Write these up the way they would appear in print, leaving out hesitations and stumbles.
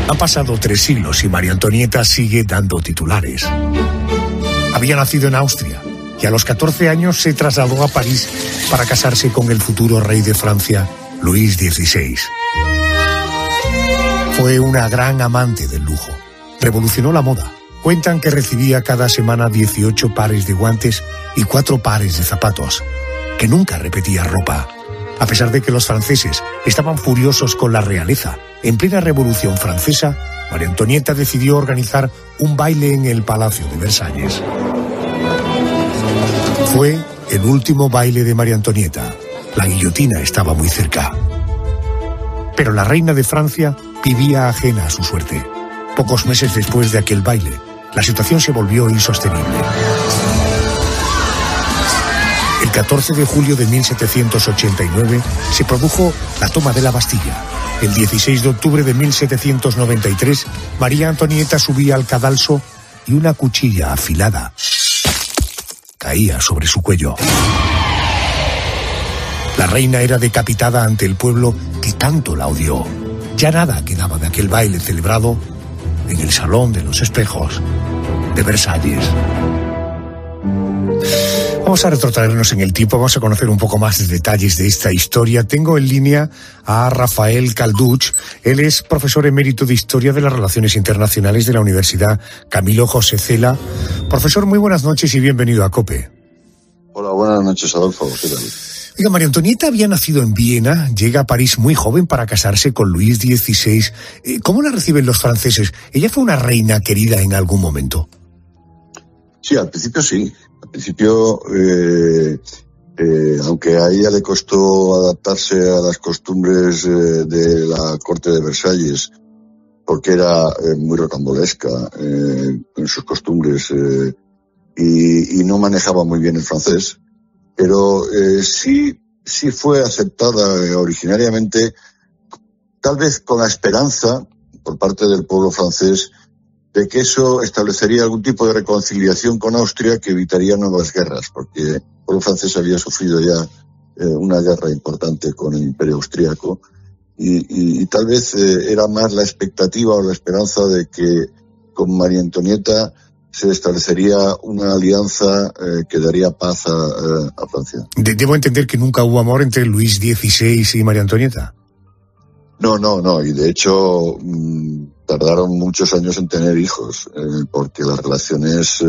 Han pasado 3 siglos y María Antonieta sigue dando titulares. Había nacido en Austria y a los 14 años se trasladó a París para casarse con el futuro rey de Francia, Luis XVI. Fue una gran amante del lujo. Revolucionó la moda. Cuentan que recibía cada semana 18 pares de guantes y 4 pares de zapatos, que nunca repetía ropa. A pesar de que los franceses estaban furiosos con la realeza, en plena Revolución Francesa, María Antonieta decidió organizar un baile en el Palacio de Versalles. Fue el último baile de María Antonieta. La guillotina estaba muy cerca. Pero la reina de Francia vivía ajena a su suerte. Pocos meses después de aquel baile, la situación se volvió insostenible. El 14 de julio de 1789 se produjo la toma de la Bastilla. El 16 de octubre de 1793, María Antonieta subía al cadalso y una cuchilla afilada caía sobre su cuello. La reina era decapitada ante el pueblo que tanto la odió. Ya nada quedaba de aquel baile celebrado en el Salón de los Espejos de Versalles. Vamos a retrotraernos en el tiempo, vamos a conocer un poco más de detalles de esta historia. Tengo en línea a Rafael Calduch. Él es profesor emérito de Historia de las Relaciones Internacionales de la Universidad Camilo José Cela. Profesor, muy buenas noches y bienvenido a COPE. Hola, buenas noches, Adolfo. ¿Qué tal? Oiga, María Antonieta había nacido en Viena, llega a París muy joven para casarse con Luis XVI. ¿Cómo la reciben los franceses? ¿Ella fue una reina querida en algún momento? Sí, al principio sí. Al principio, aunque a ella le costó adaptarse a las costumbres de la corte de Versalles, porque era muy rocambolesca en sus costumbres y no manejaba muy bien el francés, pero sí fue aceptada originariamente, tal vez con la esperanza por parte del pueblo francés de que eso establecería algún tipo de reconciliación con Austria que evitaría nuevas guerras, porque el pueblo francés había sufrido ya una guerra importante con el Imperio Austríaco y tal vez era más la expectativa o la esperanza de que con María Antonieta se establecería una alianza que daría paz a Francia. Debo entender que nunca hubo amor entre Luis XVI y María Antonieta. No, y de hecho tardaron muchos años en tener hijos, porque las relaciones...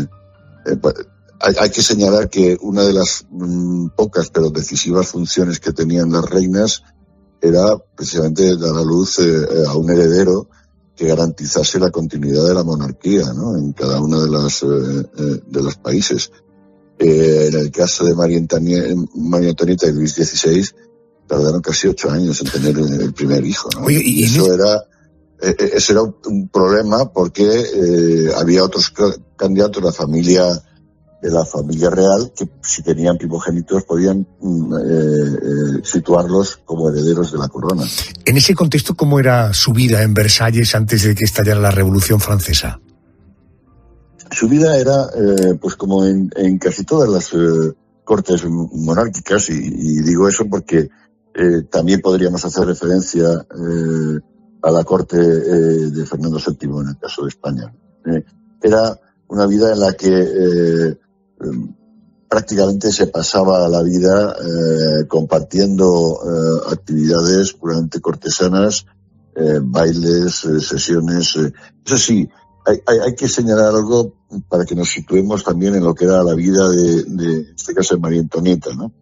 hay que señalar que una de las pocas pero decisivas funciones que tenían las reinas era precisamente dar a luz a un heredero que garantizase la continuidad de la monarquía, ¿no?, en cada uno de los países. En el caso de María Antonieta y Luis XVI tardaron casi 8 años en tener el primer hijo, ¿no? Oye, y eso era un problema porque había otros candidatos de la familia real que, si tenían primogénitos, podían situarlos como herederos de la corona. En ese contexto, ¿cómo era su vida en Versalles antes de que estallara la Revolución Francesa? Su vida era, pues como en casi todas las cortes monárquicas, y digo eso porque también podríamos hacer referencia a la corte de Fernando VII en el caso de España. Era una vida en la que prácticamente se pasaba la vida compartiendo actividades puramente cortesanas, bailes, sesiones. Eso sí, hay que señalar algo para que nos situemos también en lo que era la vida en este caso de María Antonieta, ¿no?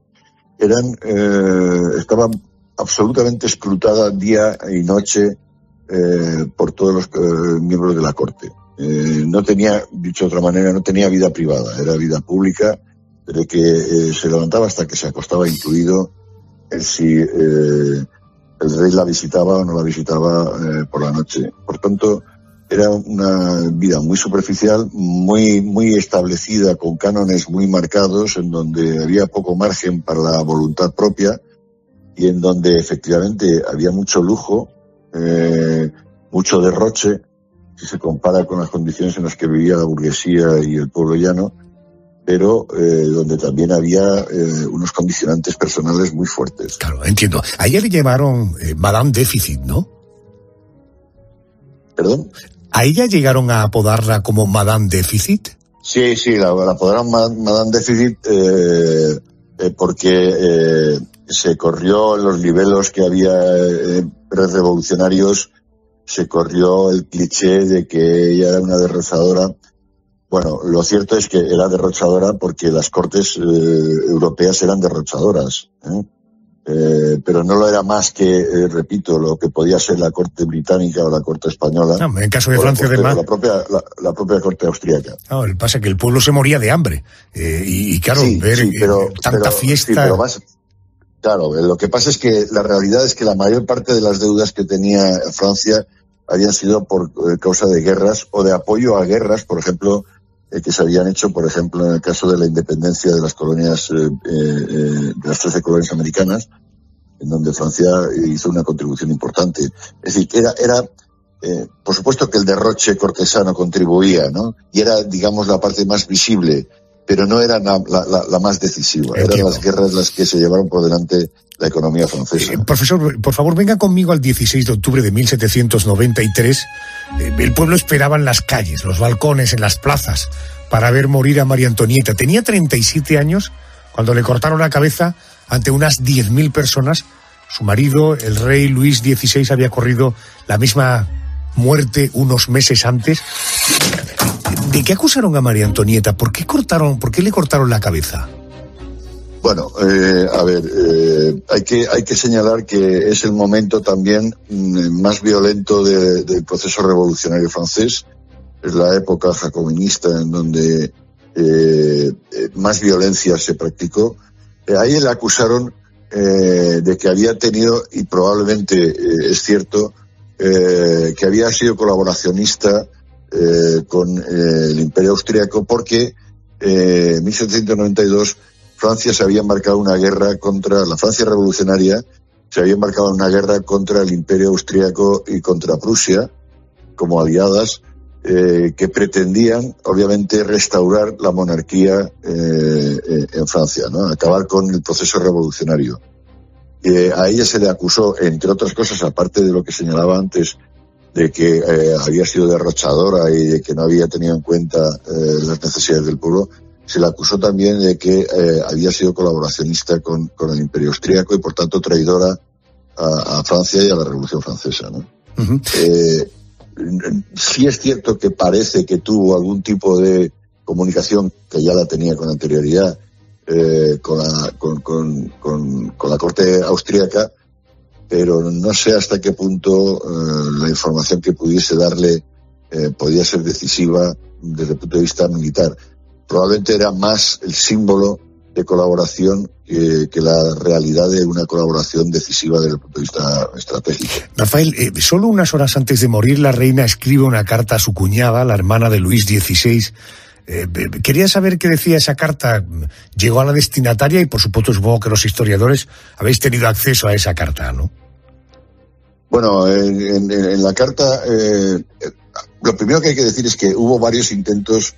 Estaban absolutamente escrutada día y noche por todos los miembros de la corte. No tenía, dicho de otra manera, no tenía vida privada, era vida pública, desde que se levantaba hasta que se acostaba, incluido si el rey la visitaba o no la visitaba por la noche. Por tanto, era una vida muy superficial, muy establecida, con cánones muy marcados, en donde había poco margen para la voluntad propia y en donde efectivamente había mucho lujo, mucho derroche, si se compara con las condiciones en las que vivía la burguesía y el pueblo llano, pero donde también había unos condicionantes personales muy fuertes. Claro, entiendo. A ella le llamaron Madame Déficit, ¿no? ¿Perdón? ¿A ella llegaron a apodarla como Madame Déficit? Sí, la apodaron Madame Déficit porque se corrió en los libelos que había revolucionarios, se corrió el cliché de que ella era una derrochadora. Bueno, lo cierto es que era derrochadora porque las cortes europeas eran derrochadoras, pero no lo era más que, repito, lo que podía ser la corte británica o la corte española. No, en caso de Francia, además. La propia corte austríaca. No, el pasa que el pueblo se moría de hambre. Y claro, tanta fiesta. Sí, pero más. Claro, lo que pasa es que la realidad es que la mayor parte de las deudas que tenía Francia habían sido por causa de guerras o de apoyo a guerras, por ejemplo, que se habían hecho, por ejemplo, en el caso de la independencia de las colonias, de las 13 colonias americanas, en donde Francia hizo una contribución importante. Es decir, que era por supuesto que el derroche cortesano contribuía, ¿no? Y era, digamos, la parte más visible, pero no era la más decisiva. Eran las guerras las que se llevaron por delante la economía francesa. Profesor, por favor, venga conmigo al 16 de octubre de 1793. El pueblo esperaba en las calles, los balcones, en las plazas, para ver morir a María Antonieta. Tenía 37 años cuando le cortaron la cabeza ante unas 10.000 personas. Su marido, el rey Luis XVI, había corrido la misma muerte unos meses antes. ¿De qué acusaron a María Antonieta? ¿Por qué le cortaron la cabeza? Bueno, hay que señalar que es el momento también más violento del proceso revolucionario francés. Es la época jacobinista en donde más violencia se practicó. Ahí le acusaron de que había tenido, y probablemente es cierto, que había sido colaboracionista con el Imperio Austríaco, porque en 1792 Francia se había embarcado una guerra contra la Francia revolucionaria, se había embarcado una guerra contra el Imperio Austríaco y contra Prusia como aliadas, que pretendían, obviamente, restaurar la monarquía en Francia, ¿no? Acabar con el proceso revolucionario. A ella se le acusó, entre otras cosas, aparte de lo que señalaba antes, de que había sido derrochadora y de que no había tenido en cuenta las necesidades del pueblo. Se le acusó también de que había sido colaboracionista con el Imperio Austríaco y, por tanto, traidora a Francia y a la Revolución Francesa, ¿no? Uh-huh. Sí es cierto que parece que tuvo algún tipo de comunicación, que ya la tenía con anterioridad, con la corte austríaca, pero no sé hasta qué punto la información que pudiese darle podía ser decisiva desde el punto de vista militar. Probablemente era más el símbolo de colaboración que la realidad de una colaboración decisiva desde el punto de vista estratégico. Rafael, solo unas horas antes de morir, la reina escribe una carta a su cuñada, la hermana de Luis XVI. Quería saber qué decía esa carta. Llegó a la destinataria y, por supuesto, supongo que los historiadores habéis tenido acceso a esa carta, ¿no? Bueno, en la carta, lo primero que hay que decir es que hubo varios intentos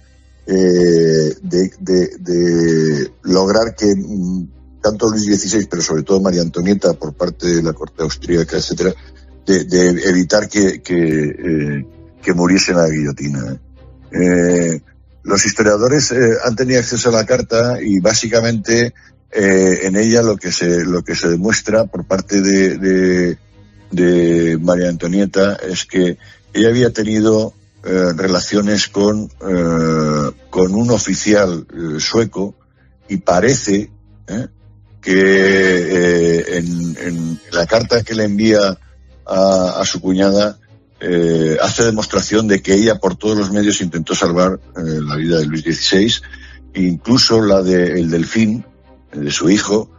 de lograr que tanto Luis XVI, pero sobre todo María Antonieta, por parte de la corte austríaca, etcétera, de evitar que muriese en la guillotina. Los historiadores han tenido acceso a la carta y básicamente en ella lo que se demuestra por parte de María Antonieta es que ella había tenido relaciones con un oficial sueco, y parece que en la carta que le envía a su cuñada hace demostración de que ella por todos los medios intentó salvar la vida de Luis XVI, incluso la del Delfín, de su hijo,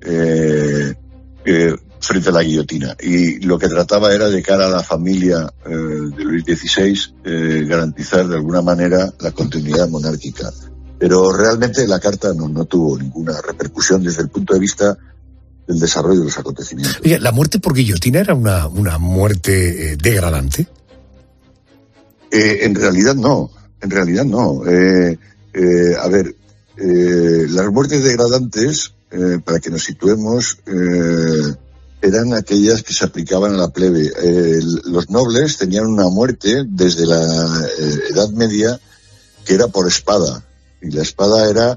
frente a la guillotina. Y lo que trataba era, de cara a la familia de Luis XVI, garantizar de alguna manera la continuidad monárquica. Pero realmente la carta no tuvo ninguna repercusión desde el punto de vista del desarrollo de los acontecimientos. Oye, ¿la muerte por guillotina era una muerte degradante? En realidad no. Las muertes degradantes, para que nos situemos, eran aquellas que se aplicaban a la plebe. Los nobles tenían una muerte desde la Edad Media que era por espada, y la espada era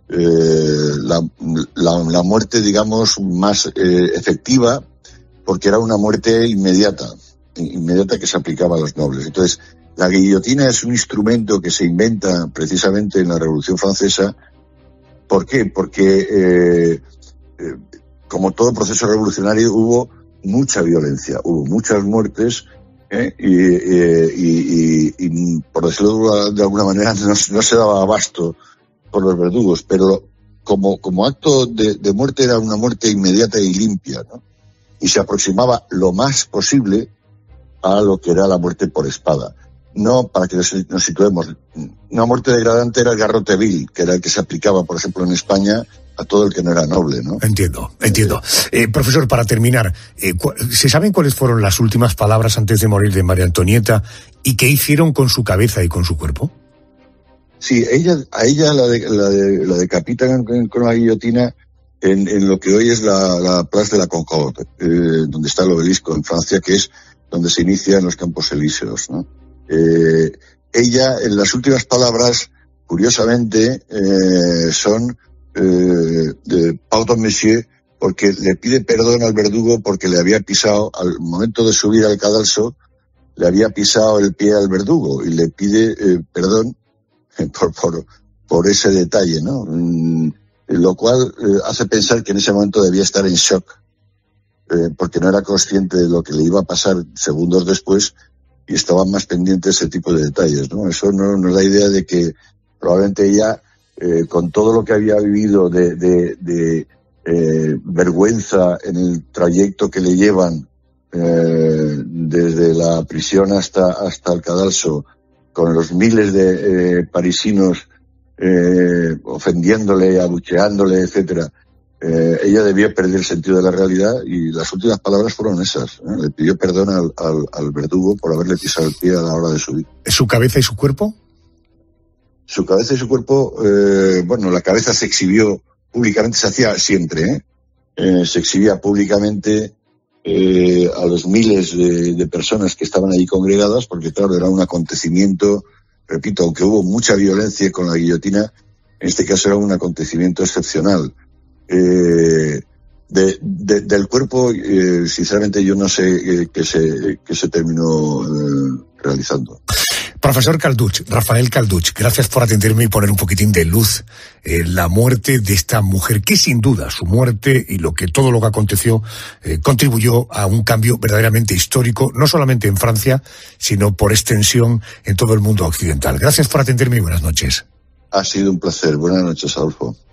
la muerte, digamos, más efectiva, porque era una muerte inmediata que se aplicaba a los nobles. Entonces, la guillotina es un instrumento que se inventa precisamente en la Revolución Francesa. ¿Por qué? Porque como todo proceso revolucionario hubo mucha violencia, hubo muchas muertes, y por decirlo de alguna manera no se daba abasto por los verdugos, pero como acto de muerte era una muerte inmediata y limpia, ¿no? Y se aproximaba lo más posible a lo que era la muerte por espada. No, para que nos situemos, una muerte degradante era el garrote vil, que era el que se aplicaba, por ejemplo, en España a todo el que no era noble, ¿no? Entiendo. Profesor, para terminar, ¿se saben cuáles fueron las últimas palabras antes de morir de María Antonieta y qué hicieron con su cabeza y con su cuerpo? Sí, a ella la decapitan con la guillotina en lo que hoy es la Place de la Concorde, donde está el obelisco en Francia, que es donde se inician los Campos Elíseos, ¿no? Ella, en las últimas palabras, curiosamente, son pardon monsieur, porque le pide perdón al verdugo porque le había pisado, al momento de subir al cadalso, le había pisado el pie al verdugo, y le pide perdón por ese detalle, ¿no? Lo cual hace pensar que en ese momento debía estar en shock, porque no era consciente de lo que le iba a pasar segundos después, y estaban más pendientes de ese tipo de detalles, ¿no? Eso nos da idea de que probablemente ella, con todo lo que había vivido de vergüenza en el trayecto que le llevan desde la prisión hasta el cadalso, con los miles de parisinos ofendiéndole, abucheándole, etcétera, ella debía perder el sentido de la realidad, y las últimas palabras fueron esas, ¿eh? Le pidió perdón al verdugo por haberle pisado el pie a la hora de subir. ¿Su cabeza y su cuerpo? Su cabeza y su cuerpo, la cabeza se exhibió públicamente, se hacía siempre, se exhibía públicamente a los miles de personas que estaban allí congregadas, porque claro, era un acontecimiento, repito, aunque hubo mucha violencia con la guillotina, en este caso era un acontecimiento excepcional. Del cuerpo, sinceramente yo no sé qué se terminó realizando. Profesor Calduch, Rafael Calduch, gracias por atenderme y poner un poquitín de luz en la muerte de esta mujer, que sin duda su muerte y todo lo que aconteció contribuyó a un cambio verdaderamente histórico, no solamente en Francia, sino por extensión en todo el mundo occidental. Gracias por atenderme y buenas noches. Ha sido un placer. Buenas noches, Adolfo.